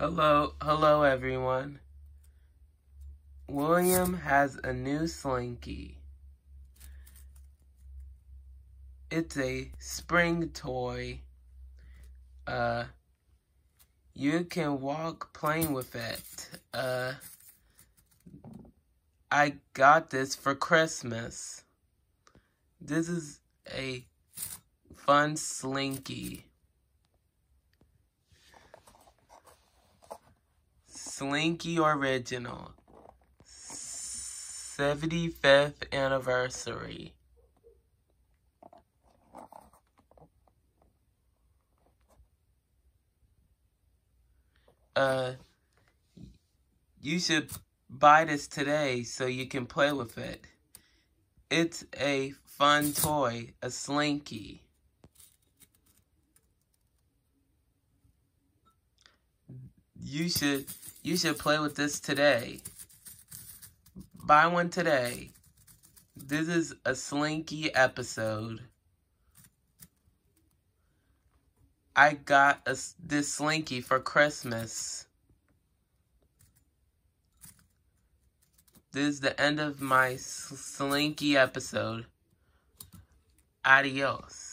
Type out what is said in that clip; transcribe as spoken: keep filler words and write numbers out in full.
Hello, hello everyone. William has a new Slinky. It's a spring toy. Uh, you can walk playing with it. Uh, I got this for Christmas. This is a fun Slinky. Slinky Original. seventy-fifth anniversary. Uh, you should buy this today so you can play with it. It's a fun toy, a Slinky. You should you should play with this today. Buy one today. This is a Slinky episode. I got a, this Slinky for Christmas. This is the end of my Slinky episode. Adios.